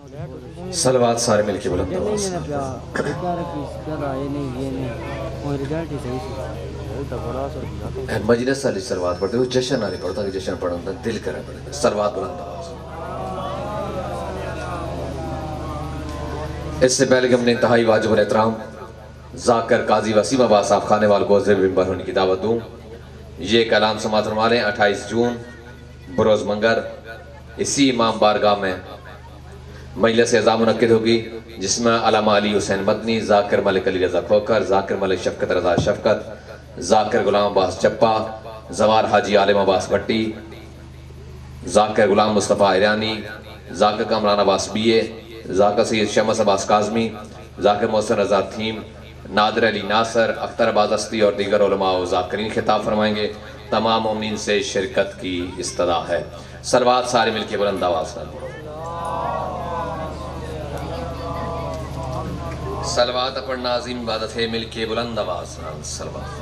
صلوات سارے مل کے بلند آواز مجلس علی صلوات پڑھتے ہوئے جشن آلی پڑھتا کہ جشن پڑھتا دل کرے پڑھتا صلوات بلند آواز۔ اس سے پہلے کہ ہم نے انتہائی واجب الاحترام ذاکر قاضی وسیم عباس صاحب خانے وال کو زیر منبر ہونے کی دعوت دوں، یہ کلام سماعت فرما لیں 28 جون بروز منگر اسی امام بارگاہ میں مجلس اعزام منعقد ہوگی، جس میں علامہ علی حسین مدنی، ذاکر ملک علی رضا کھوکر، ذاکر ملک شفقت رضا شفقت، ذاکر غلام عباس چپا، زوار حاجی عالم عباس بھٹی، ذاکر غلام مصطفیٰ ایرانی، ذاکر کامران عباس بیے، ذاکر سید شمس عباس کاظمی، ذاکر محسن رضا تھیم، نادر علی ناصر، اختر عباس استی اور دیگر علماء و ذاکرین خطاب فرمائیں گے۔ تمام مومنین سے شرکت کی استدعا ہے۔ صلوات سارے مل کے بلند آواز میں پڑھو۔ صلوات پڑھنا عظیم عبادت ہے، مل کے بلند آواز میں صلوات۔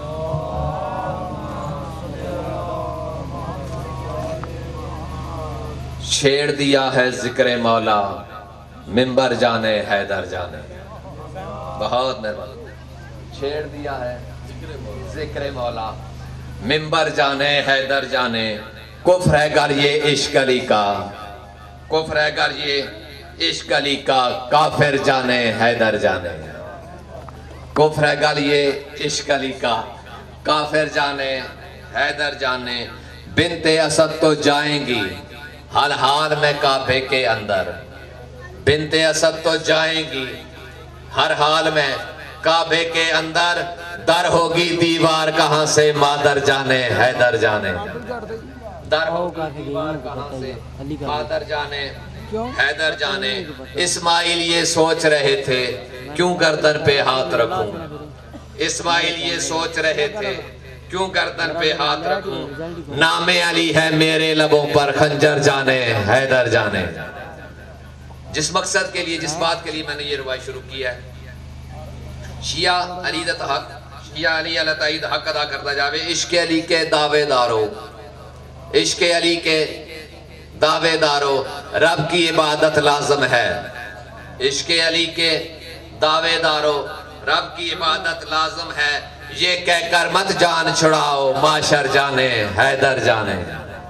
چھیڑ دیا ہے ذکر مولا، منبر جانے حیدر جانے۔ بہت مہربانی۔ چھیڑ دیا ہے ذکر مولا، منبر جانے حیدر جانے، کفر ہے گر یہ عشق علی کا، کفر ہے گر یہ عشق علی کا، کافر جانے حیدر جانے، کفر ہے گر یہ عشق علی کا، کافر جانے حیدر جانے، بنت اسد تو جائیں گی ہر حال میں کعبے کے اندر، بنت اسد تو جائیں گی ہر حال میں کعبے کے اندر، در ہوگی دیوار کہاں سے مادر جانے حیدر جانے، در ہوگی دیوار کہاں سے مادر جانے حیدر جانے۔ اسماعیل یہ سوچ رہے تھے کیوں گردن پہ ہاتھ رکھوں، اسماعیل یہ سوچ رہے تھے کیوں گردن پہ ہاتھ رکھوں، نام علی ہے میرے لبوں پر خنجر جانے حیدر جانے۔ جس مقصد کے لیے، جس بات کے لیے میں نے یہ روایت شروع کی ہے، شیعہ علی حق، شیعہ علی اللہ تعید حق ادا کرتا جاوے، عشق علی کے دعوے دارو، عشق علی کے دعوے دارو، رب کی عبادت لازم ہے، عشق علی کے دعوے دارو، رب کی عبادت لازم ہے، یہ کہہ کر مت جان چھڑاؤ، معاشر جانے حیدر جانے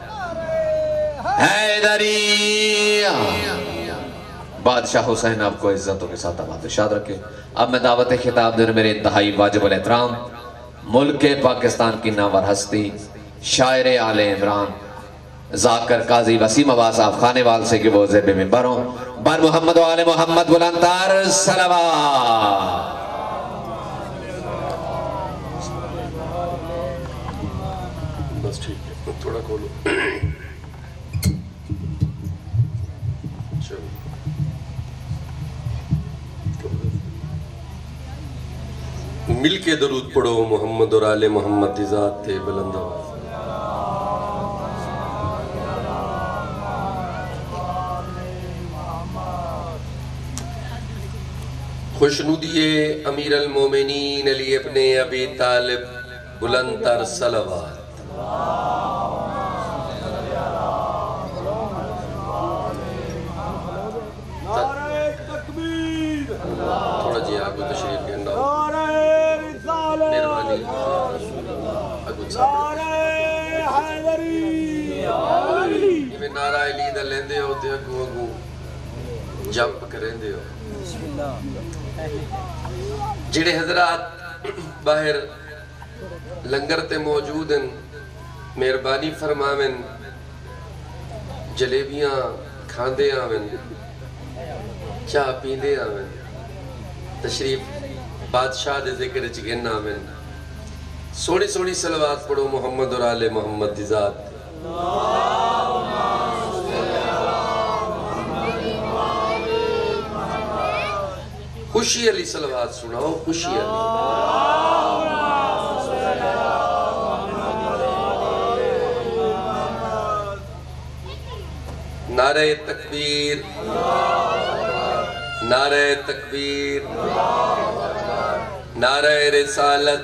حیدری۔ بادشاہ حسین آپ کو عزتوں کے ساتھ آباد ارشاد رکھے۔ اب میں دعوت خطاب دے میرے انتہائی واجب الاحترام ملک پاکستان کی نامور ہستی، شاعر آل عمران، ذاکر قاضی وسیم عباس صاحب خانے وال سے کہ وہ زیب منبر ہوں، بر محمد و آل محمد بلند تر صلوات۔ بس ٹھیک ہے، تھوڑا کھولو۔ مل کے درود پڑھو محمد اور آل محمد دی ذات تے بلند آواز۔ خوشنودی امیر المومنین علی ابن ابی طالب بلند تر صلوات۔ تھوڑا جی آگو تشریف کے اندر مہربانی اگو یہ نعرہ علی دا لیندے ہو تے اگو اگو جب کریں دے ہو۔ جڑے حضرات باہر لنگر تے موجود ہیں، مہربانی فرماویں، جلیبیاں کھاندے آویں، چاہ پیندے آویں، تشریف بادشاہ دے ذکر چگن آویں، سونی سونی صلوات پڑھو محمد اور آل محمد دی ذات۔ خوشی علی صلوات سناؤ، خوشی علی۔ نعرہ تکبیر، نعرہ تکبیر، نعرہ رسالت،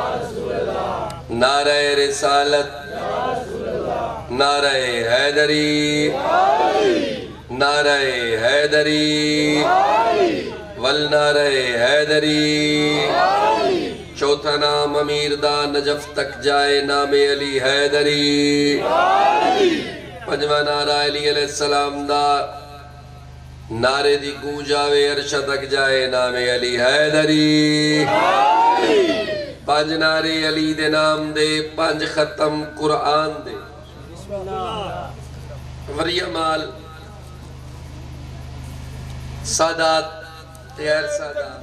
نعرہ رسالت، نعرہ حیدری، نعرہ حیدری والنعرہ حیدری چوتھا نام امیر دا نجف تک جائے نام علی حیدری پنجواں نعرہ علی علیہ السلام دا نعرے دی گونج آوے عرش تک جائے نام علی حیدری پانچ نعرے علی دے نام دے پانچ ختم قرآن دے وریمال سادات تیار سادات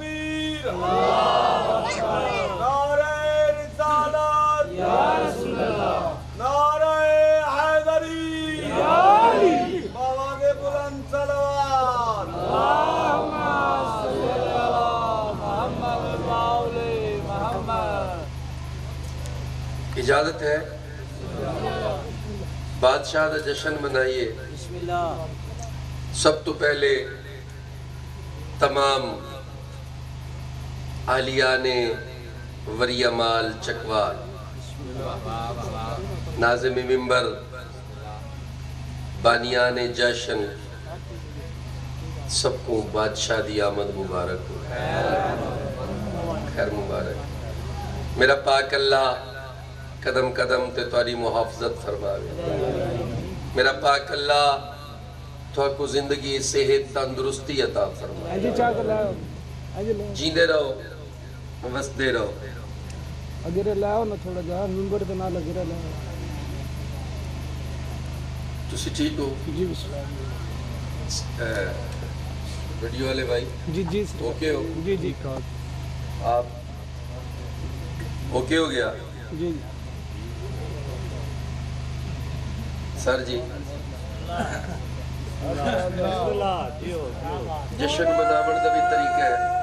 نعرہ رسالت یا رسول اللہ نعرہ حیدری یا علی بابا کے بلند صلوات اللہم صلی اللہ محمد مولی محمد اجازت ہے بادشاہ دا جشن منائیے بسم اللہ سب تو پہلے تمام اہلیان وریمال چکوال ناظم ممبر بانیان جشن سب کو بادشاہ دی آمد مبارک ہو خیر مبارک میرا پاک اللہ قدم قدم تے تاری محافظت فرماوے میرا پاک اللہ تو کو زندگی صحت تندرستی عطا فرمائے جیندے رہو وسدے رہو اگر لاؤ نا تھوڑا جا ممبر تے نہ لگے رہا تسی ٹھیک ہو جی بسم اللہ ویڈیو والے بھائی جی جی اوکے ہو جی جی آپ اوکے ہو گیا جی سر جی جشن مناون دا بھی طریقہ ہے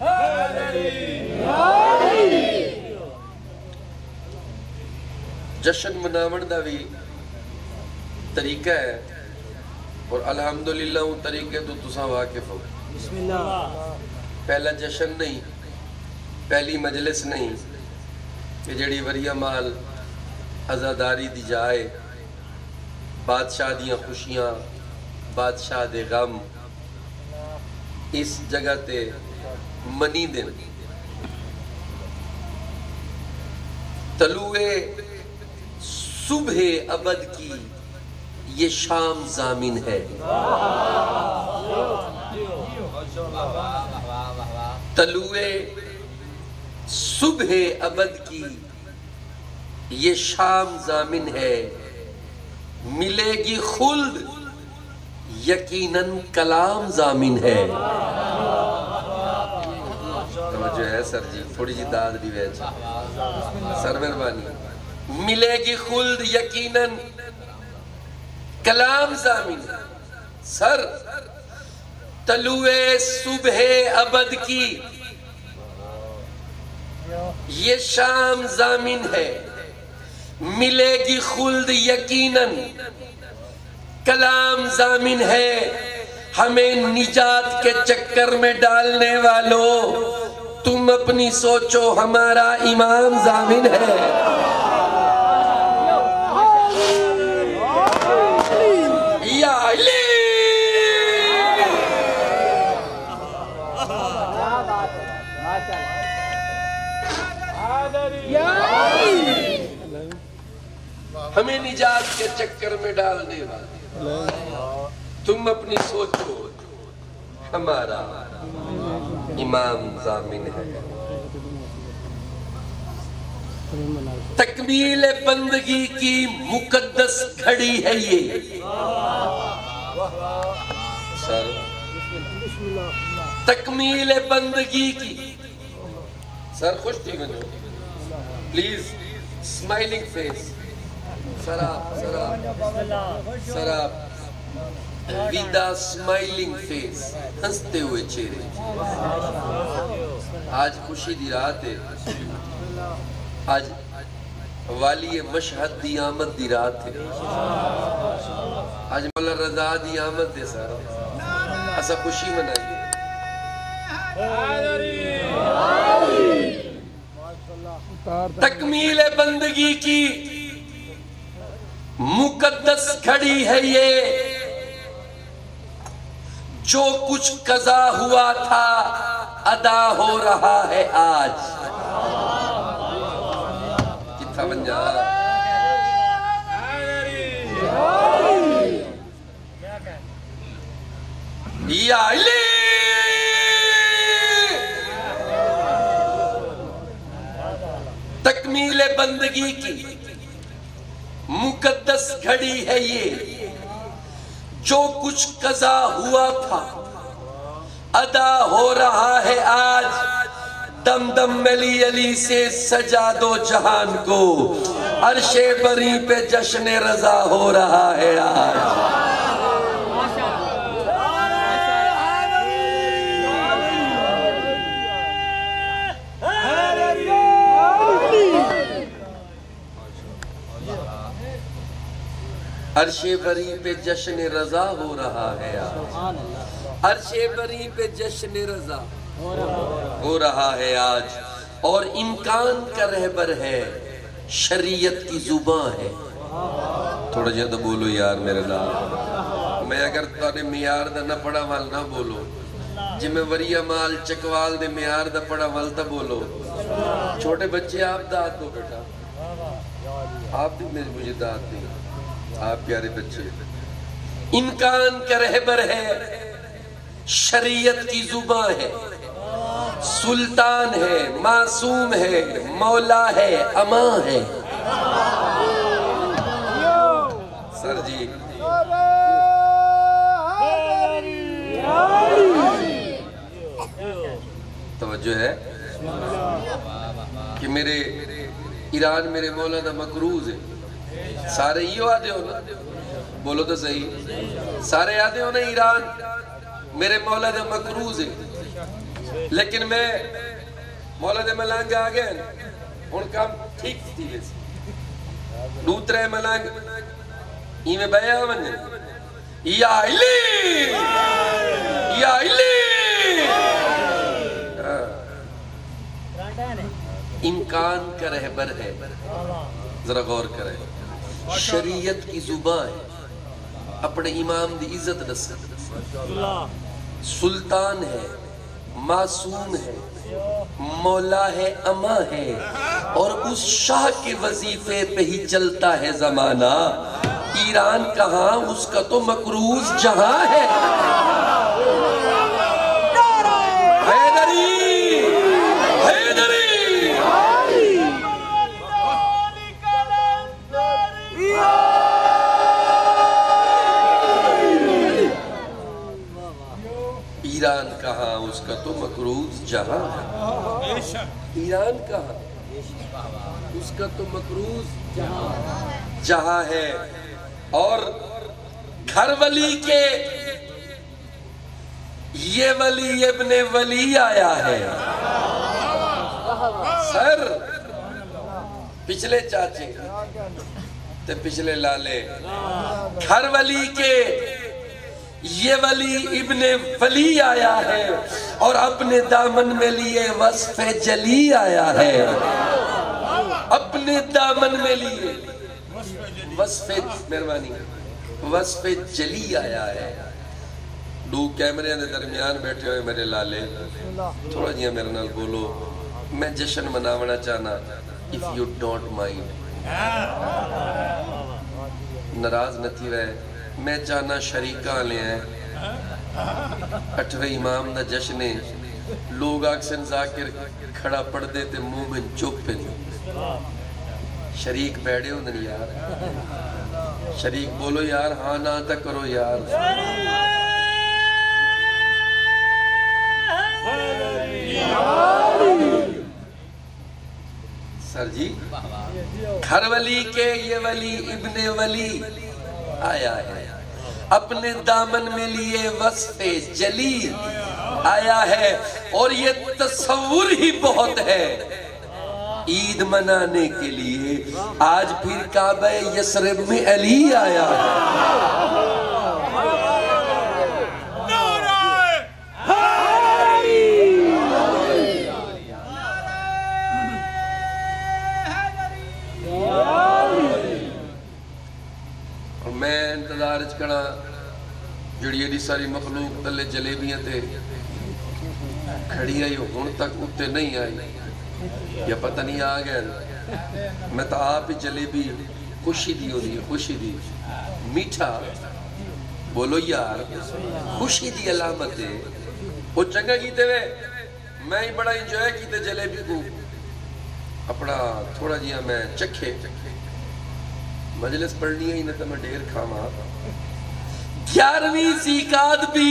جشن مناون دا بھی طریقہ ہے اور الحمدللہ وہ طریقے تو تساں واقف ہو بسم اللہ پہلا جشن نہیں پہلی مجلس نہیں کہ جڑی وریمال عزاداری دی جائے بادشاہ دیاں خوشیاں بادشاہ دے غم اس جگہ تے منی دن طلوع صبح ابد کی یہ شام ضامن ہے طلوع صبح ابد کی یہ شام ضامن ہے ملے گی خلد یقیناً کلام ضامن ہے توجہ ہے سر جی تھوڑی جی داد بھی ویچ سر مہربانی ملے گی خلد یقیناً کلام ضامن ہے سر طلوع صبح ابد کی یہ شام ضامن ہے ملے گی خلد یقیناً کلام ضامن ہے ہمیں نجات کے چکر میں ڈالنے والوں تم اپنی سوچو ہمارا امام ضامن ہے یا علی ہمیں نجات کے چکر میں ڈالنے والے تم اپنی سوچو ہمارا امام ضامن ہے تکمیل بندگی کی مقدس گھڑی ہے یہ سر تکمیل بندگی کی سر خوش تھی میں پلیز اسمائلنگ فیس سراب ویدہ اسمائلنگ فیس ہنستے ہوئے چہرے آج خوشی دی رات ہے آج والی مشہد دی آمد دی رات ہے آج مولا رضا دی آمد دے سارا ایسا خوشی منائیے تکمیل بندگی کی مقدس گھڑی ہے یہ جو کچھ قضا ہوا تھا ادا ہو رہا ہے آج. کتھا بن جا یا علی تکمیل بندگی کی مقدس گھڑی ہے یہ. جو کچھ قضا ہوا تھا ادا ہو رہا ہے آج. دم دم ملی علی سے سجا دو جہان کو. عرش بری پہ جشن رضا ہو رہا ہے آج. عرش بری پہ جشن رضا ہو رہا ہے آج. عرش بری پہ جشن رضا ہو رہا ہے آج. اور امکان کا رہبر ہے شریعت کی زبان ہے. تھوڑا جہاں تو بولو یار میرے نال. میں اگر تانے میار دا نہ پڑا وال نہ بولو. جی میں وریہ مال چکوال دے میار دا پڑا وال تا بولو. چھوٹے بچے آپ داد دو بیٹا. آپ بھی مجھے داد دیں. آپ پیارے بچے. امکان کا رہبر ہے شریعت کی زبان ہے. سلطان ہے معصوم ہے مولا ہے امان ہے. سر جی توجہ ہے کہ میرے ایران میرے مولا دا مقروض ہے. سارے یہ آدھے ہو نا. بولو تو صحیح. سارے آدھے ہو نا ایران میرے مولا دا مقروض ہے. لیکن میں مولا دے ملانگ آگئے ان کام ٹھیک تھی ویسے. دوترے ملانگ یہ میں بیعہ منجھے یا علی یا علی. امکان کا رہبر ہے. ذرا غور کریں. شریعت کی زبان ہے. اپنے امام دی عزت نسل. سلطان ہے معصوم ہے مولا ہے اما ہے. اور اس شاہ کے وظیفے پہ ہی چلتا ہے زمانہ. ایران کہاں اس کا تو مقروض جہاں ہے. حیدری حیدری ایران کہاں اس کا تو مقروض جہاں ہے. ایران کہاں اس کا تو مقروض جہاں ہے. اور گھر ولی کے یہ ولی ابن ولی آیا ہے. سر پچھلے چاچے تے پچھلے لالے. گھر ولی کے یہ ولی ابن ولی آیا ہے. اور اپنے دامن میں لیے وصف جلی آیا ہے. اپنے دامن میں لیے وصف مہربانی وصف جلی آیا ہے. دو کیمرے دے درمیان بیٹھے ہوئے میرے لالے. تھوڑا جیاں میرے نال بولو. میں جشن مناونا چاہنا if you don't mind. ناراض نہ تھی رہے. میں چاہنا شریکہ لے ہیں. 8ویں امام دا جشنے. لوگ آکسن ذاکر کھڑا پڑھ دیتے مومن چپ پہ. شریک بیڑے ہوں نہیں یار. شریک بولو یار ہاں نہ تا کرو یار. سر جی گھر ولی کے یہ ولی ابن ولی آیا ہے. اپنے دامن میں لیے وصف جلی آیا ہے. اور یہ تصور ہی بہت ہے عید منانے کے لیے. آج پھر کعبہ یثرب میں علی آیا ہے. میں انتظار اچکڑا جڑی ایڈی ساری مخلوق تلے جلیبیاں تے کھڑی آئی ہون تک اتے نہیں آئی یا پتہ نہیں آ گئے میں تو آپ ہی جلیبی خوشی دی ہو دی خوشی دی میٹھا بولو یار خوشی دی علامت ہے وہ چنگا کیتے ہوئے میں ہی بڑا انجوائے کیتے جلیبی کو اپنا تھوڑا جیا میں چکھے مجلس پڑھنی ہے انہیں تو میں ڈیر کھاما 11ویں زیقات بھی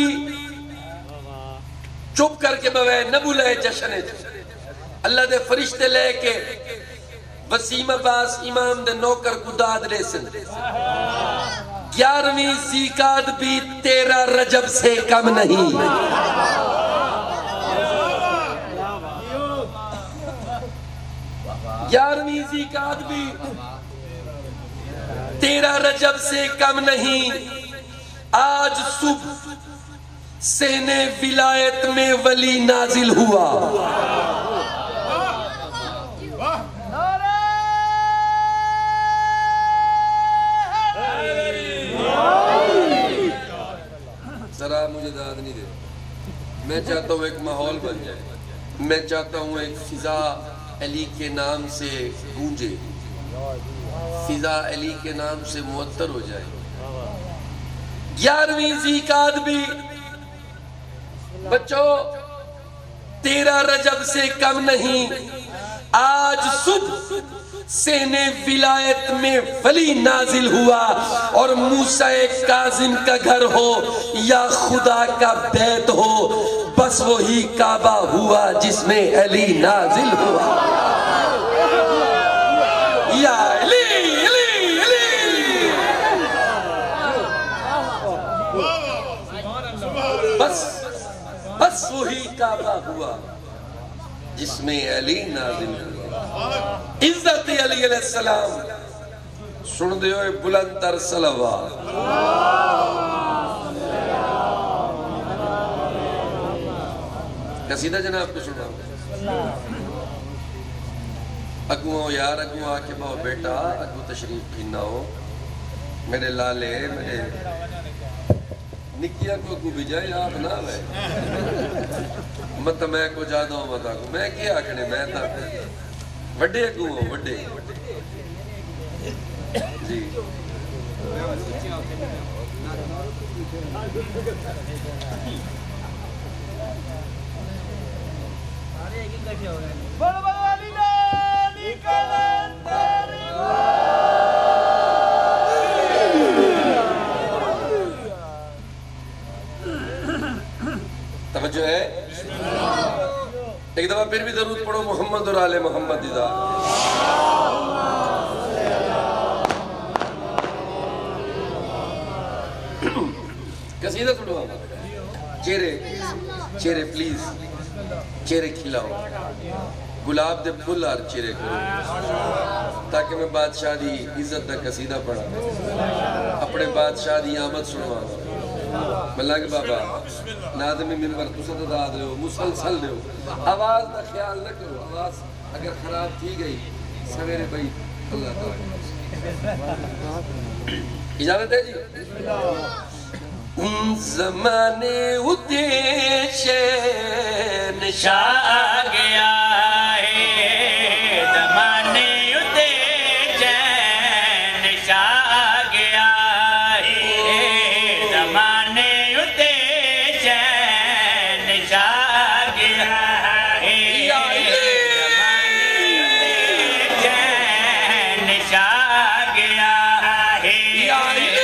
چپ کر کے بوے نبو لے جشنے اللہ دے فرشتے لے کے وسیم عباس امام دے نوکر کو داد لے سن 11ویں زیقات بھی 13 رجب سے کم نہیں 11ویں زیقات بھی 13 رجب سے کم نہیں آج صبح سہنے ولایت میں ولی نازل ہوا ذرا مجھے داد نہیں دے میں چاہتا ہوں ایک ماحول بن جائے میں چاہتا ہوں ایک فضا علی کے نام سے گونجے فضا علی کے نام سے معطر ہو جائے 11ویں زیقات بھی بچوں 13 رجب سے کم نہیں آج صبح سہنے ولایت میں ولی نازل ہوا اور موسیٰ کاظم کا گھر ہو یا خدا کا بیت ہو بس وہی کعبہ ہوا جس میں علی نازل ہوا یا علی علی علی بس وہی کعبہ ہوا جس میں علی نازل ہوا عزت علی علیہ السلام سن دیو بلند تر صلوات قصیدہ جناب کو سنا اگو یار اگو آکے باؤ بیٹا اگو تشریف پھینا ہو میرے لالے میرے نکیا کو اگو بھی جائے آپ نہ ہوئے مت میں کو جادہ ہوں مت آگو میں کیا آکھنے میں تھا وڈے اگو ہوں وڈے جی توجہ ہے ایک دفعہ پھر بھی درود پڑھو محمد اور آل محمد ادا قصیدہ سنو چہرے پلیز چہرے کھلاؤ گلاب دے پھول آر چہرے کرو تاکہ میں بادشاہ دی عزت دا قصیدہ پڑھا اپنے بادشاہ دی آمد سنوا ملنگ بابا ناظمی منبر تو صد داد رہے ہو مسلسل رہے ہو آواز دا خیال نہ کرو آواز اگر خراب تھی گئی سویرے بھئی اللہ تعالیٰ اجازت ہے جی ان زمانے اتے شہن شاہ گیا ہے زمانے اتے شہن شاہ گیا ہے زمانے اتے شہن شاہ گیا ہے زمانے اتے شہن شاہ گیا ہے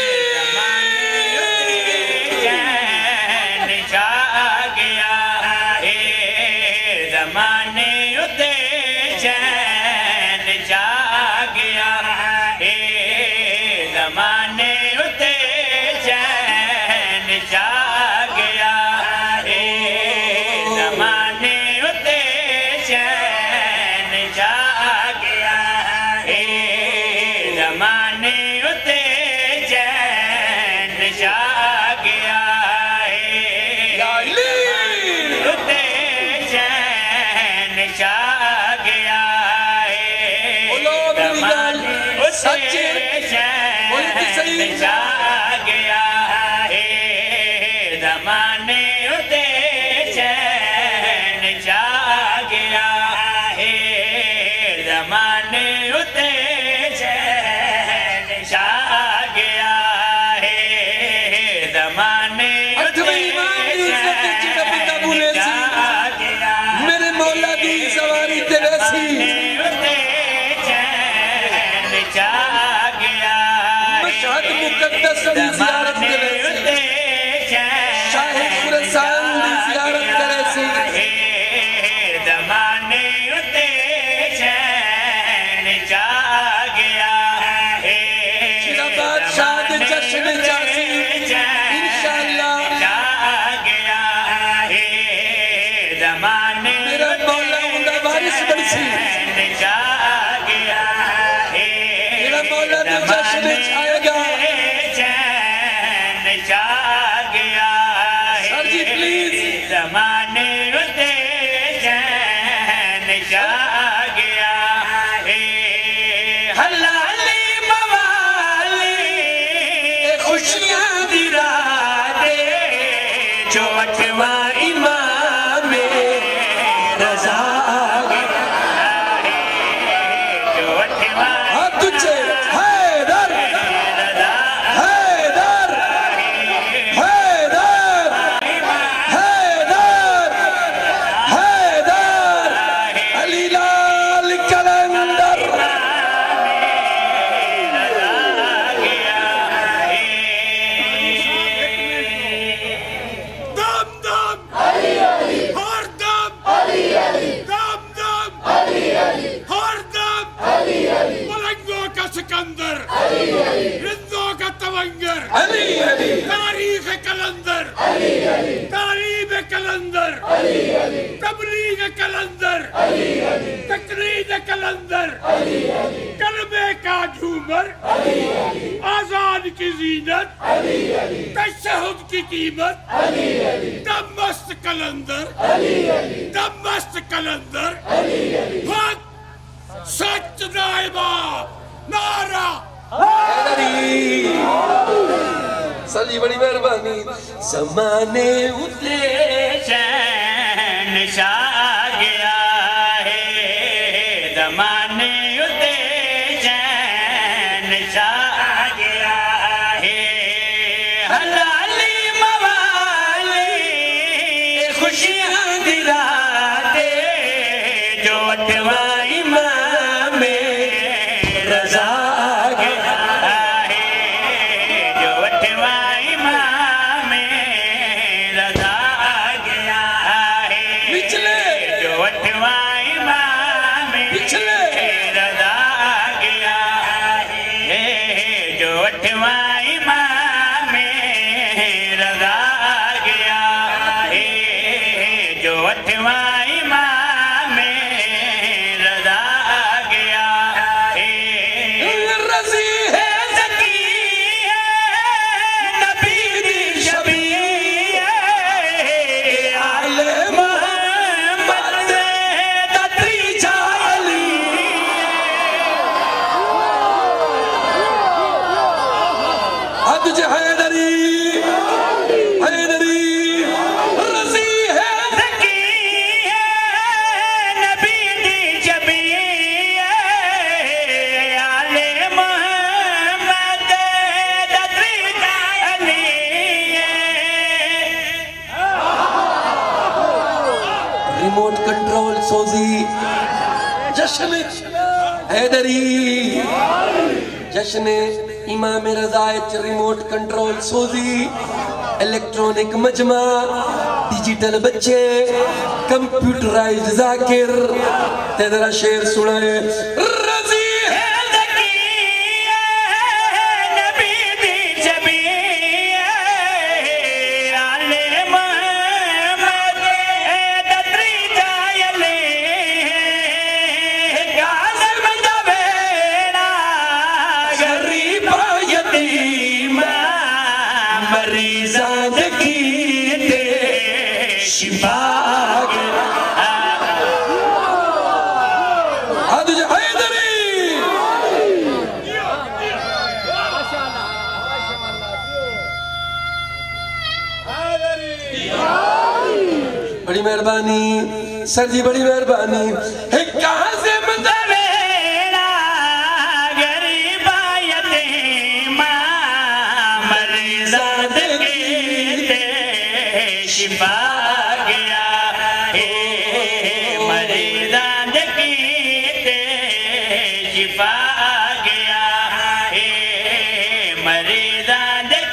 دی زیارت کرے سی شاہ خراسان دی زیارت کرے سی زمانے اتے چین چا گیا جڑا بادشاہ دے جشن جاسی انشاءاللہ چا گیا زمانے میرا مولا ہوندا وارث بنسی چا گیا میرا مولا دے جشن چھائے گا چین چا گیا سر جی پلیز زمانے اتے چین چا گیا حلالی موالی خوشیاں دی راتیں جو اٹھواں امام رضا گیا جو اٹھواں ہاتھ تجھے حیدر رضا حیدر حیدر حیدر حیدر علی لال کلندر دم دم ہر دم دم دم ہر دم ملنگوں کا سکندر رندوں کا تونگر علی علی تاریخ کلندر تعلیم کلندر تبلیغ کلندر تقریر کلندر کلمے کا جھومر آزاد کی زینت تشہد کی قیمت دم مست کلندر دم مست کلندر حق سچ نائبہ نعرہ حیدری سر جی بڑی مہربانی زمانے اتنے چین چا گیا ہے زمانے اتنے چین چا گیا ہے حلالی موالی خوشیاں دی راتیں جو اٹھواں امام رضا گیا ہے جو اٹھواں امام رضا گیا ہے پچھلے جو اٹھواں امام پچھلے رضا گیا ہے جو اٹھواں امام رضا گیا ہے جو اٹھواں امام رضا گیا ہے رضی ہے زکی ہے نبی دی شبیہ ہے آل محمد دا تریجا علی حد جے حیدری حیدری رضی ہے زکی ہے نبی دی شبیہ ہے آل محمد دا تریجا علی ریموٹ کنٹرول سوزی جشن حیدری جشن امام رضا اچ ریموٹ کنٹرول سوزی الیکٹرونک مجمع ڈیجیٹل بچے کمپیوٹرائز ذاکر تیرا شعر سنائے رضی ہے زکی ہے نبی دی شبیہ ہے آل محمد دا تریجا علی کاظم دا بیڑا غریب یتیم مریضاں دے کیتے شفا حد جے حیدری بڑی مہربانی سر جی بڑی مہربانی کاظم دا بیڑا غریب یتیم مریضاں دے کیتے شفا گیا ہے مریضاں دے کیتے شفا گیا ہے مریضاں دے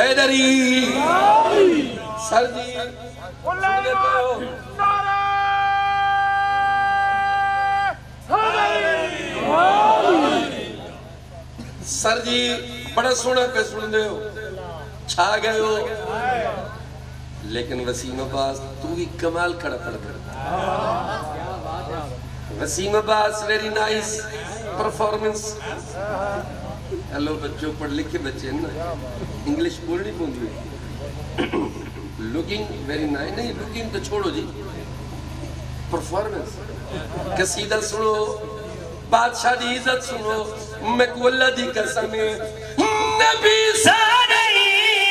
حیدری سر جی سننے پہ ہو سر جی بڑا سونا پہ سن دے ہو چھا گئے ہو لیکن وسیم عباس تو ہی کمال کھڑا پڑ کر Waseem Abbas very nice performance hello بچوں پڑھ لکھ کے بچے ہیں نا انگلش بولنی پوندی لوکنگ ویری نائس نہیں لوکنگ تو چھوڑو جی پرفارمنس قصیدہ سنو بادشاہ دی عزت سنو میں کو اللہ دی قسم نبی سارے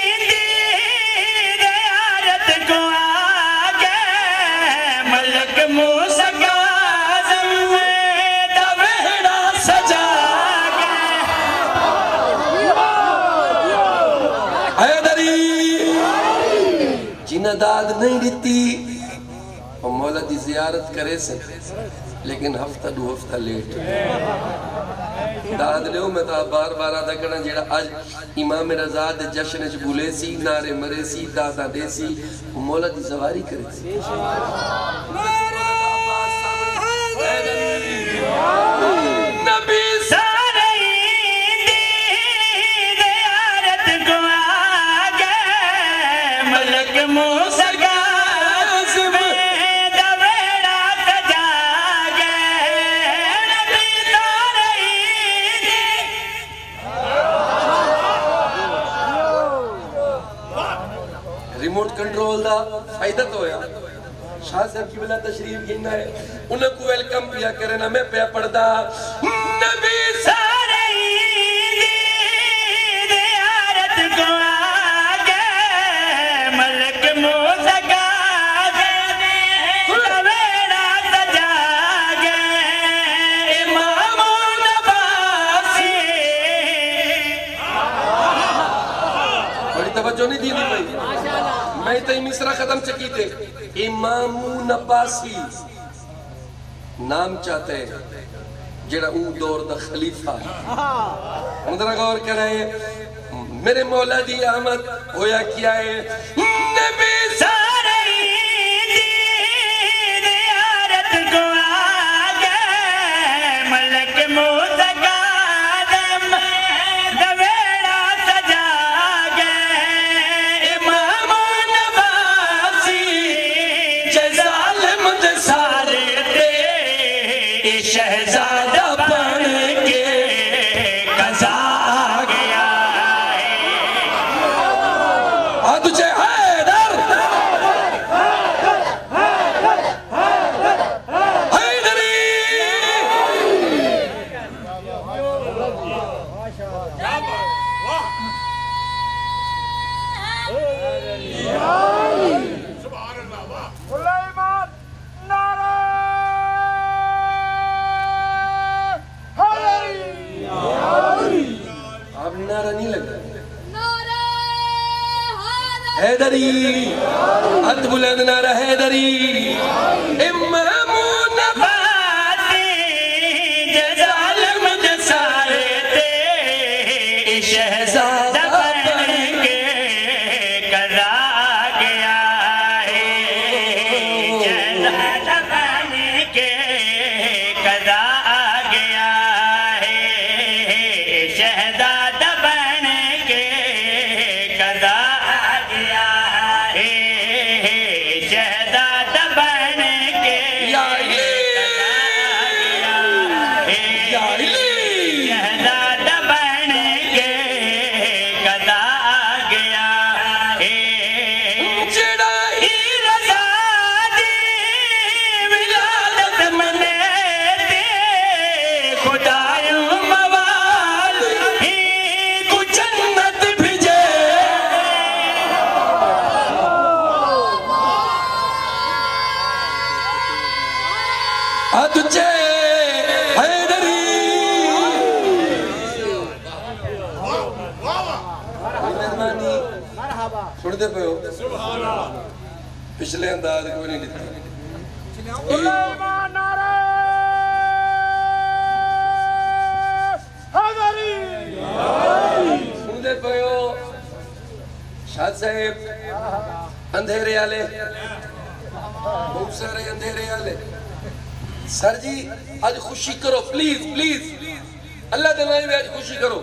دیارت کو آگے ملک موسیٰ کاظم میں دوہڑا سجا گے حیدری جنہ داد نہیں دیتی اور مولا دی زیارت کرے سے لیکن ہفتہ دو ہفتہ لیٹ داد لیو میں تا بار بار آدھا کرنا جیڑا آج امام رضا دے جشن چ بھولے سی نعرے مرے سی دادا دے سی مولا دی زواری کرے سی نبی سارے دیارت کو آگے ملک موسیٰ کاظم میں دوہڑا سجا گے نبی سارے ریموٹ کنٹرول دا فائدہ تو ہویا شاہ صاحب کی بلا تشریف گھننا ہے انہیں کو ویلکم پیا کرے نا میں پیا پڑھدا نبی سارے دیارت کو آگے ملک موسیٰ کاظم میں دوہڑا سجا گے امام نباسی بڑی توجہ نہیں دی بھائی میں تی مصرہ ختم چکی تھے امام نباسی نام چاہتے ہیں جڑا اون دور دا خلیفہ اندرہ غور کرائے میرے مولا دی آمد ہویا کیا ہے نبی سارے دیارت کو آگے ملک موسیٰ کاظم میں دوہڑا سجا گے امام نباسی جے ظالم دے سارے دے شہزادہ بن کے قضا گیا آ تجھے حیدر حیدری سلیمان نعرہ حیدری آپ نعرہ نہیں لگا حیدری حد بلند نعرہ حیدری امام نباسی جے ظالم دے سارے تے شہزادہ بن کے قضا گیا ہے شہزادہ بن کے قضا گیا ہے شہزادہ بن کے قضا گیا ہے شہزادہ بن کے یا علی شہزادہ بن کے قضا گیا ہے جڑا رضا دی ولادت منے دے خدایوں موال ہی کو جنت بھیجے آ تجھے حیدری مہربانی سن دے پہ ہو پچھلے انداز کوئی نہیں دیتا سلیمان نعرہ حیدری سن دے پہ ہو حد صاحب اندھیرے آلے بہت سارے اندھیرے آلے سر جی آج خوشی کرو پلیز پلیز اللہ دلائی میں آج خوشی کرو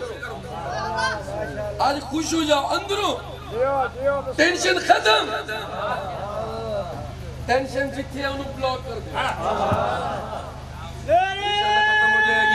آج خوش ہو جاؤ اندروں ٹینشن ختم ٹینشن جتھی ہے انہوں بلاک کر دیں ختم ہو جائے گی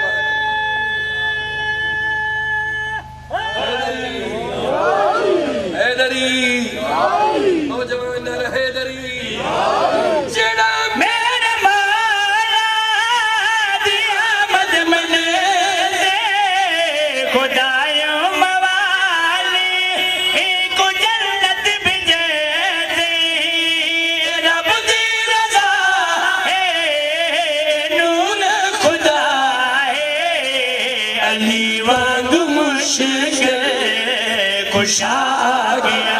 حیدری نوجوان نر حیدری جڑا میرے مولا دی آمد منے دے خدایوں موالی کو جنت بھیجے دے رب دی رضا ہے نور خدا ہے علی وانگ مشک خوش آ گیا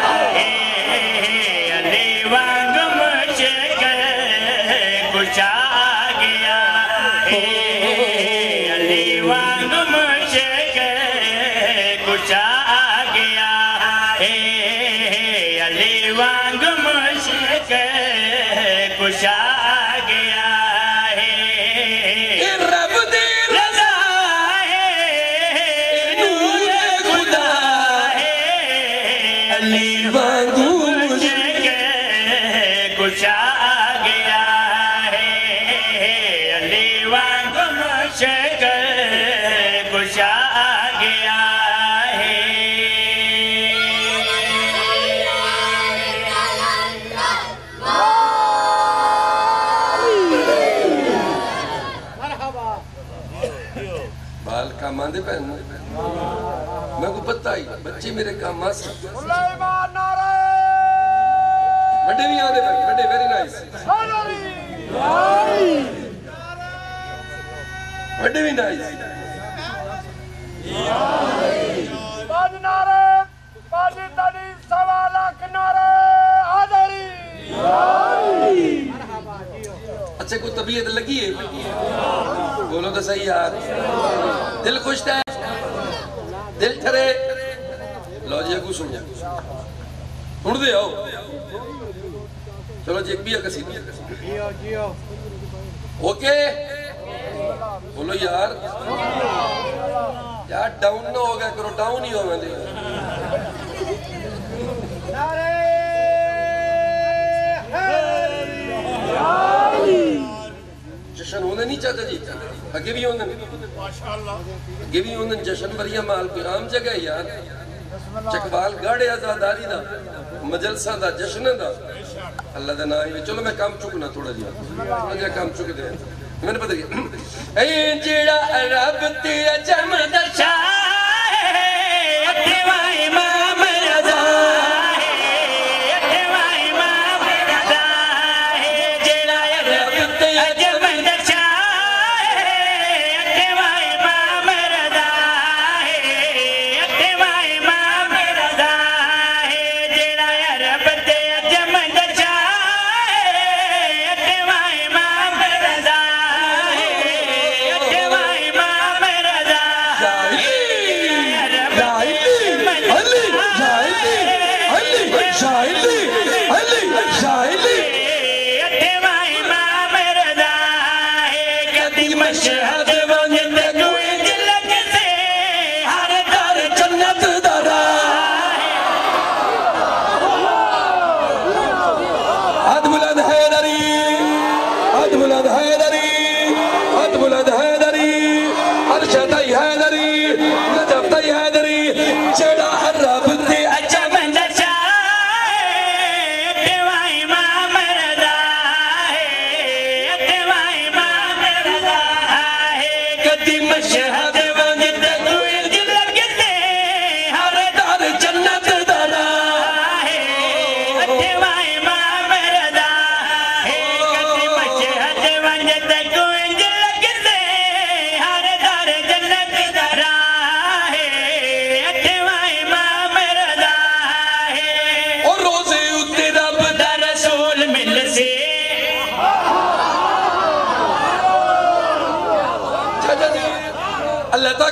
علی وانگ مشک خوش آ گیا علی وانگ مشک خوش آ گیا علی وانگ مشک خوش آ گیا رب دی رضا ہے نور خدا ہے علی وانگ مشک خوش آ گیا علی وانگ مشک خوش آ گیا بال کام آندے پہن میں کو پتہ ہی بچے میرے کام آ سکتے سلیمان نعرہ بڑے بھی آنے بھائی بڑے ویری نائس حیدری بڑے بھی نائس پانچ نعرے پانچ تلی سوا لاکھ نعرے حیدری اچھا کوئی طبیعت لگی ہے بولو تو صحیح یار دل خوش ہے دل ٹھرے لو جی اگو سن جا سن دے آؤ چلو جی ایک بھی اکسی اوکے بولو یار یار ڈاؤن نہ ہو گیا کرو ڈاؤن ہی ہو میں دے جشن ہونے نہیں چاہتا جی اگے بھی ہونے اگے بھی ہونے جشن بریا مال کوئی عام جگہ ہے یار چکبال گاڑے آزاداری دا مجلسہ دا جشن دا اللہ دا نائی میں چلو میں کام چکنا تھوڑا جی مجھے کام چک دے میں نے پتہ کیا اے جیڑا عرب تیا جمد شاہ اتوا امام رضا اتوا امام رضا جیڑا عرب تیا جمد شاہ اتوا امام رضا اتوا امام رضا جیڑا عرب تیا جمد شاہ اتوا امام رضا اتوا امام رضا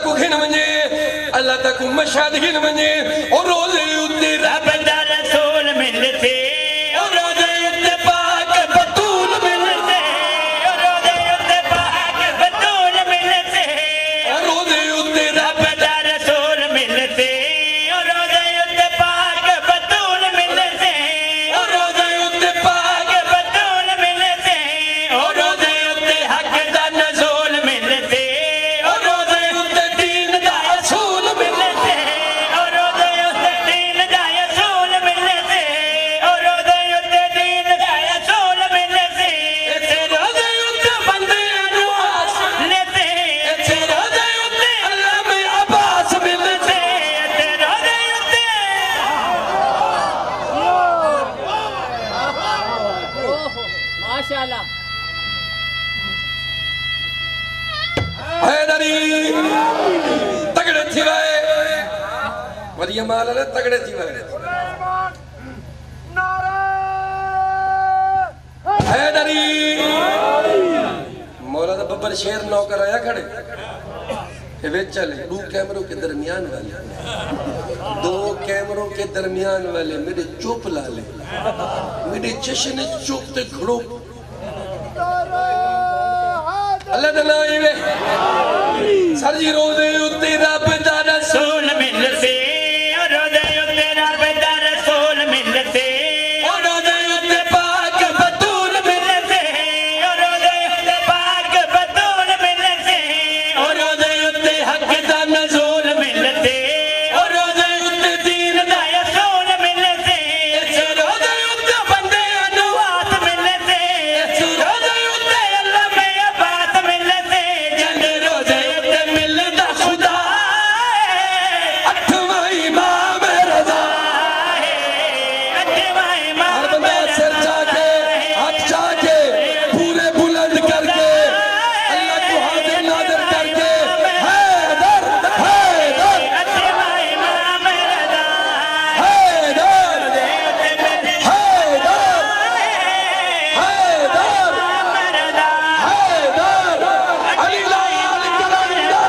کو گھن منجے اللہ تک مشہد گھن منجے اور روزے اتے رب دا رسول ملتے اور روزے اتے پاک بطول ملتے اور روزے اتے پاک بطول ملتے اور روزے اتے رب دا رسول ملتے اور روزے اتے پاک بطول ملتے اور روزے اتے پاک بطول ملتے اور روزے اتے حق دا نزول ملتے اور روزے اتے دین دا اصول ملتے اور روزے اتے دین دا اصول ملتے اور روزے اتے دین دا اصول ملتے تے روزے اتے بندے نواز لیتے تے روزے اتے علامہ عباس ملتے تے روزے اتے ماشاءاللہ حیدری تگڑے تھی وائے ودیا مالا نے تگڑے تھی وائے حیدری مولا دا ببر شیر نوکر آیا کھڑے کہ ویچ چلے دو کیمروں کے درمیان والے دو کیمروں کے درمیان والے میرے چوپ لالے میرے چشن چوپ تے کھڑو اللہ دنائی وے سر جی روزے اتے رب دا رسول رسول ملتے اور روزے اتے رب دا رسول ملتے اور روزے اتے پاک بطول ملتے اور روزے اتے پاک بطول ملتے اور روزے اتے حق دا نزول ملتے اور روزے اتے دین دا اصول ملتے روزے اتے بندے نواز ملتے روزے اتے علامہ عباس ملتے جن روزے اتے ملتا خدا اٹھواں امام رضا ہر بندہ سر چاہ کے ہاتھ چاہ کے پورے بلند کر کے اللہ کو حاضر ناظر کر کے حیدر حیدر حیدر حیدر حیدر حیدر علی لال کلندر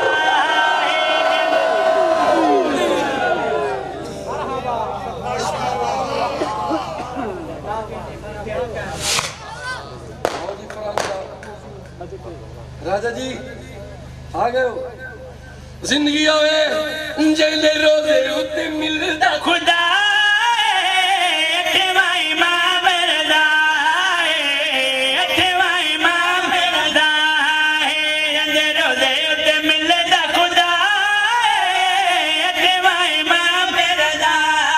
راجہ جی آگئے ہو زندگی آوے جیلے روزے اتے ملتا خدا اٹھواں امام رضا اٹھواں امام رضا جن روزے اتے ملتا خدا اٹھواں امام رضا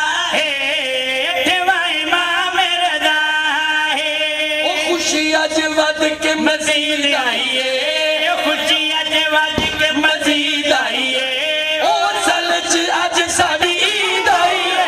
اٹھواں امام رضا او خوشی آج ود کے مزید آئیے خوشی اج ود کے مزید آئیے او سلچ آج ساڑی عید آئیے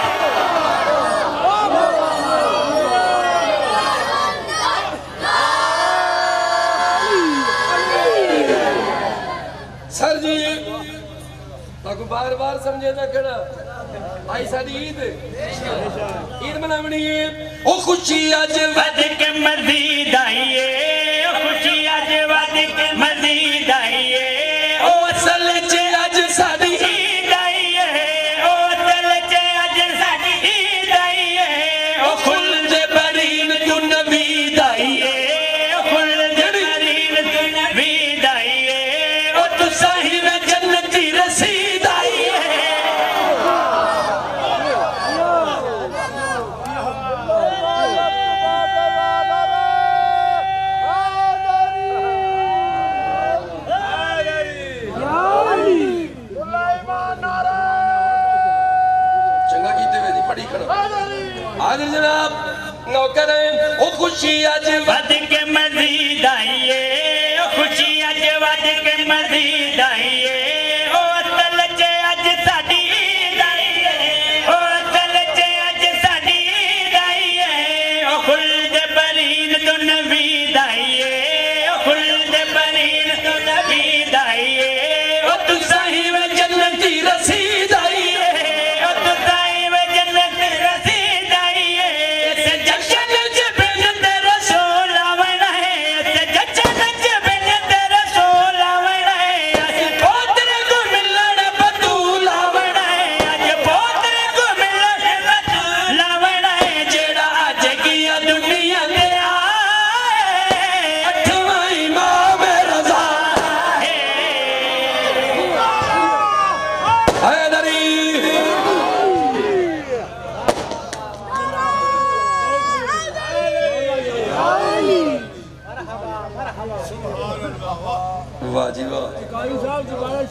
سر جی تاکو بار بار سمجھے نہ کھڑا آئی ساڑی عید عید منامنی ہے او خوشی آج ود کے مزید آئیے خوشی اج ود کے مزید آئیے او سلچ آج ساڑی عید آئیے او دل اج ساڈی عید آئیے او خلد برین تو نوید آئیے خلد برین تو نوید آئیے او تو صاحب جنتی رسید آئیے چنگا کیتے ہوئے دی پڑی کھڑا حاضر جناب نوکر ہیں او خوشی آج ود کے مزید آئیے خوشی اج ود کے مزید آئیے او دل اج ساڈی عید آئیے او دل اج ساڈی عید آئیے او خلد برین تو نوید آئیے او خلد برین تو نوید آئیے او تو صاحب جنتی رسید آئیے او تو صاحب جنتی رسید آئیے سے جشن جبن تے رسول آونا ہے سے جشن جبن تے رسول آونا ہے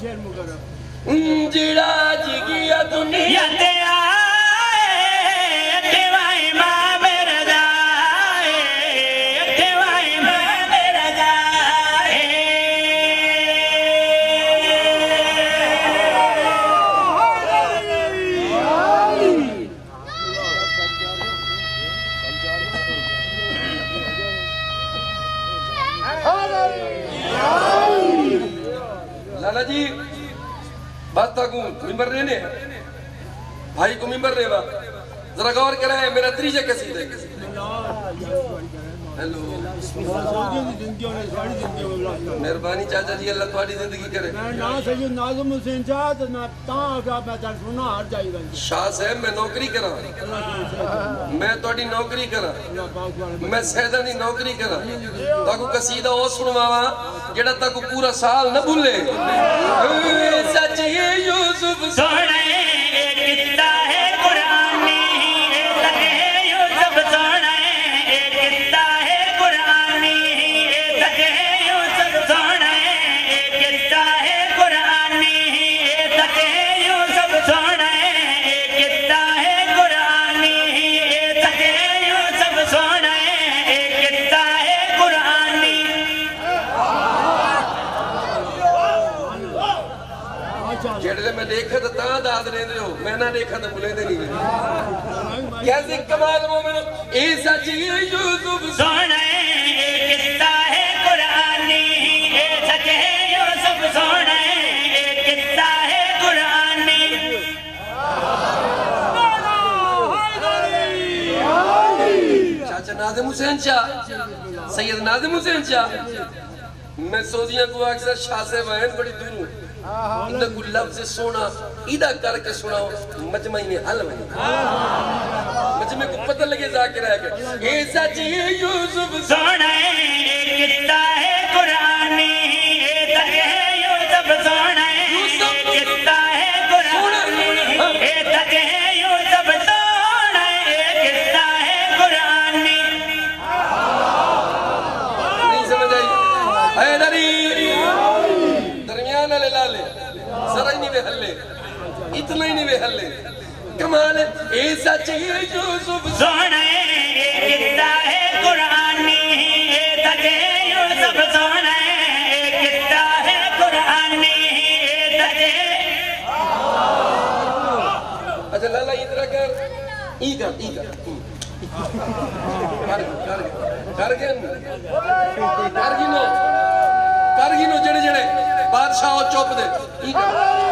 شیر مقرر جڑا جگیا دنیا یا تے آئے اتوائی ماں میرا جائے اتوائی ماں میرا جائے لالا جی باتہ کو ممبر رہنے بھائی کو ممبر رہے ذرا غور کریں میرا تریجہ کسی دے ہیلو مہربانی چاچا جی اللہ تمہاری زندگی کرے سید ناظم حسین شاہ تو میں تاں آگا میں چل سنا ہر جائی گا شاہ صاحب میں نوکری کرا میں تمہاری نوکری کرا میں سیدہ دی نوکری کرا تاکو قصیدہ او سنواوا جڑا تاکو پورا سال نہ بھولے سچ یہ یوسف سونے ایک قصہ ہے قرآنی لگے یوسف سونے ایک قصہ ہے قرآنی لگے یوسف سونے ایک قصہ ہے قرآنی لگے یوسف سونے ایک قصہ ہے قرآنی لگے یوسف سونے ایک قصہ ہے قرآنی جڑے میں دیکھا تو تاں داد رہے دے ہو میں نہ دیکھا تو بلے دے نہیں کیسے کمال مومن اے سچ یہ یوسف سونے ایک قصہ ہے قرآنی سچ ہے یوسف سونے ایک قصہ ہے قرآنی چاچا ناظم حسین شاہ سید ناظم حسین شاہ میں سوزیاں کو اکثر شاہ سے وہن بڑی دور ہوں اندھا کو لفظ سونا ایدہ کر کے سناؤ مجمعی میں حل میں مجمع کو پتہ لگے ذاکر ہے کہ اے سچ یہ یوسف سونے ایک قصہ ہے قرآنی سچ ہے یوسف سونے ایک قصہ ہے قرآنی سچ ہے یوسف سونے ایک قصہ ہے قرآنی نہیں سمجھ آئی حیدری درمیان لے لالے ذرا ہی نہیں بے حلے اتنا ہی نہیں بے حلے کمال ہے اے سچ یہ یوسف سونے ایک قصہ ہے قرآنی سچ ہے یوسف سونے ایک قصہ ہے قرآنی سچ ہے اچھا لالا ادھر کر ای کر گینو جڑے جڑے بادشاہ چوپ دے ای کر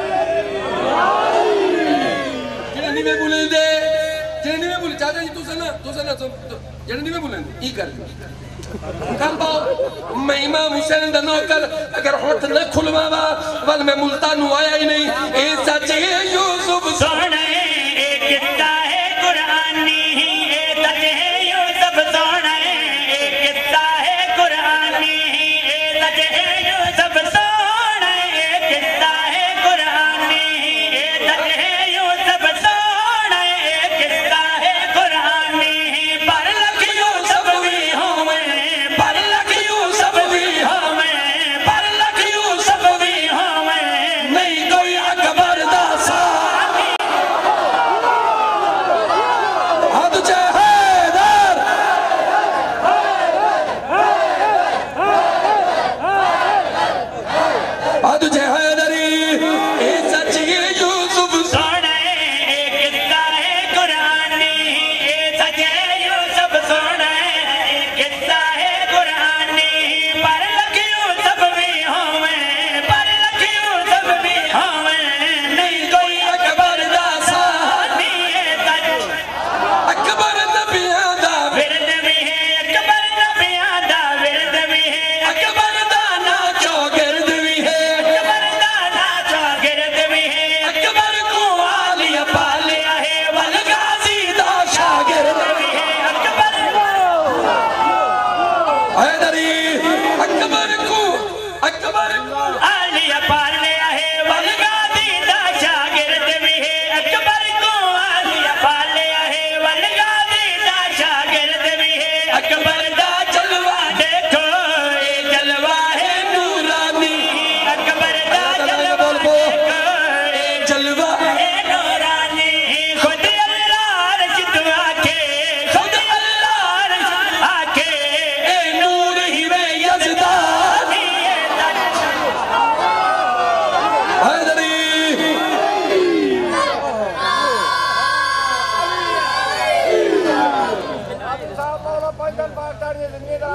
جڑے نہیں میں بولیں دے جڑے نہیں میں بولیں چاچا جی تو سنا جڑے نہیں میں بولیں دے ای کر کر باؤ میں امام حسین دا نوکر اگر ہاتھ نہ کھلواوا ول میں ملتانو آیا ہی نہیں اے سچ یہ یوسف سونے ایک قصہ ہے قرآنی سچ ہے یوسف سونے ایک قصہ ہے قرآنی سچ ہے یوسف سونے ایک قصہ ہے قرآنی سچ ہے یوسف سونے ایک قصہ ہے قرآنی پر لکھ یوسف بھی ہوئے پر لکھ یوسف بھی ہوئے پر لکھ یوسف بھی ہوئے نہیں کوئی اکبر دا سا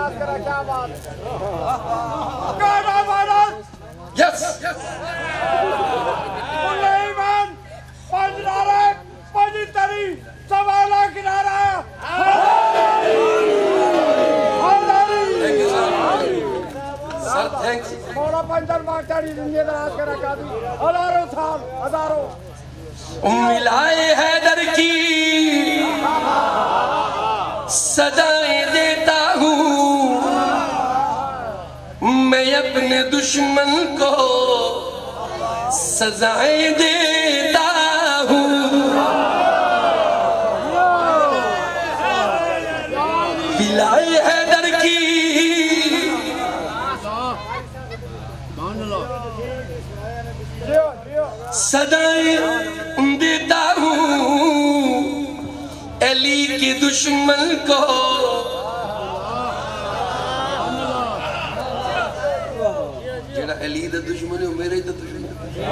دراز کرا کیا بات کانا بارات یس کل ایمان پانچ نعرے پانچ تری سوالا کنارہ تھینک یو سر تھینکس مولا پنجر مانگتاری زندگی دراز کرا کیا دی ہزاروں سال ہزاروں ملائے حیدر کی صدائیں دیتا ہوں میں اپنے دشمن کو سزائیں دیتا ہوں ملائے حیدر کی صدائیں دیتا ہوں علی کے دشمن کو جیڑا علی دا دشمن ہے میرے دا دشمن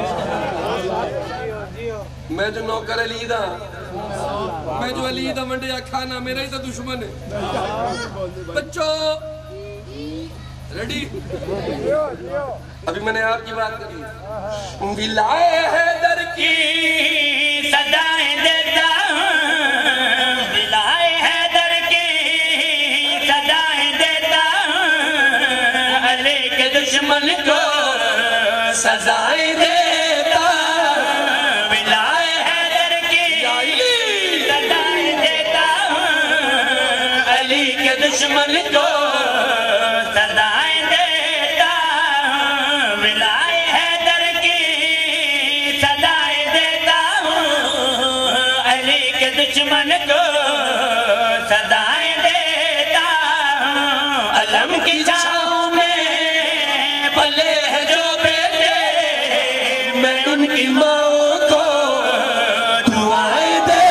میں جو نوکر علی دا میں جو علی دا منڈیا کھانا میرا ہی دا دشمن ہے بچوں ریڈی ابھی میں نے آپ کی بات کری ولائے حیدر کی صدائیں دیتا ہوں ولائے حیدر کی صدائیں دیتا ہوں علی کے دشمن کو سزائیں دیتا ولائے حیدر کی صدائیں دیتا ہوں علی کے دشمن کو صدائیں دیتا ہوں ولائے حیدر کی صدائیں دیتا ہوں علی کے دشمن کو صدائیں دیتا ہوں علم کی چھاؤں میں پلے ہیں جو بیٹے میں ان کی ماں کو دعائیں دے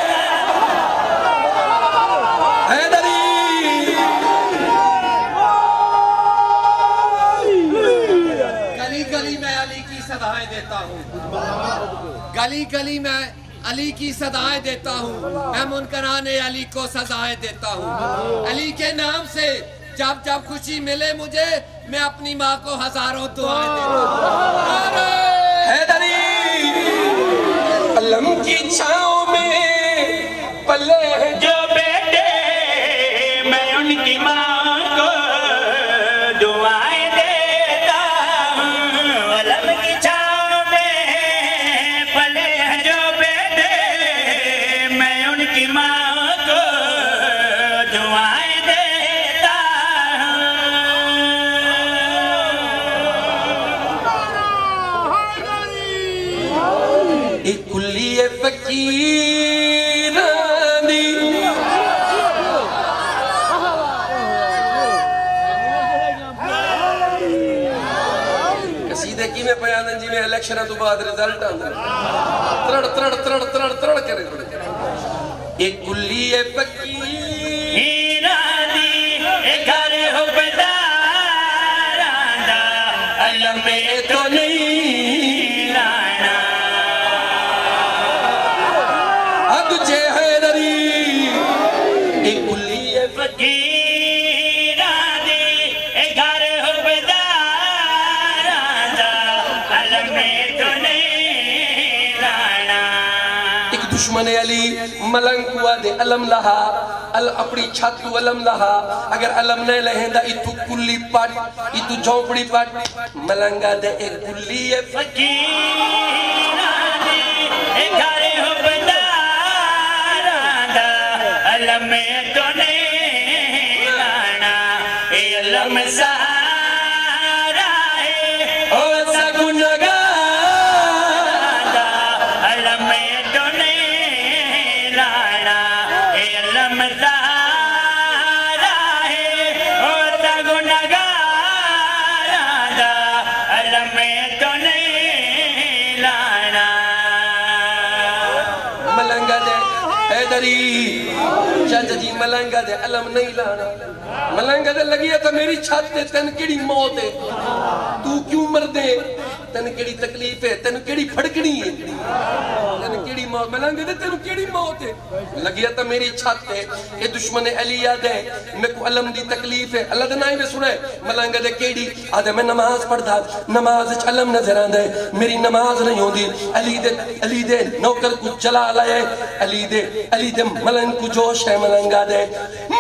حیدری گلی گلی میں علی کی صدائیں دیتا ہوں گلی گلی میں علی کی صدائیں دیتا ہوں میں منکران علی کو سزائیں دیتا ہوں علی کے نام سے جب جب خوشی ملے مجھے میں اپنی ماں کو ہزاروں دعائیں دیتا ہوں حیدری علم کی چھاؤں میں پلے ہیں جو بیٹے میں ان کی ماں کو دعائیں دیتا ہوں علم کی چھاؤں میں پلے ہیں جو بیٹے میں ان کی ماں کو دعائیں دیتا ہوں ایک کلی فقیرانی قصیدے کی میں پیانن جی میں الیکشنہ تو بعد رزلٹ آندھا ترڑ ترڑ ترڑ ترڑ ترڑ کرے ایک کلی فقیرانی گھر ہو بداراندا علم تو نہیں لانا اب جے حیدری ایک کلی فقیرانی گھر ہو بداراندا علم تو نہیں لانا ایک دشمن علی ملنگ ہوا دے علم لہا اپنی چھاتو علم لہا اگر علم نہیں لہندہ اتو کلی پاٹ اتو جھونپڑی پاٹ ملنگا دے ایک کلی فقیرانی گھر ہو بداراندا علم تو نہیں لانا علم سہارا ہے او سگنگا علم تو نہیں لانا علم سہارا ہے او سگنگا علم تو نہیں لانا ملنگا دے حیدری چاچا جی ملنگا دے علم نہیں لانا ملنگا دے لگی ہے تو میری چھات دے تن کیڑی موت ہے تو کیوں مر دے تن کیڑی تکلیف ہے تن کیڑی پھڑکنی ہے تن کیڑی موت موت ملنگ دے تینوں کیڑی موت ہے لگیا تا میری چھت ہے یہ دشمن علیہ دے میں کو علم دی تکلیف ہے اللہ دنائی میں سنے ملنگ دے کیڑی آدھے میں نماز پڑھ دا نماز اچھ علم نظر آن دے میری نماز نہیں ہوں دی علی دے نوکر کو چلا لائے علی دے ملنگ کو جوش ہے ملنگا دے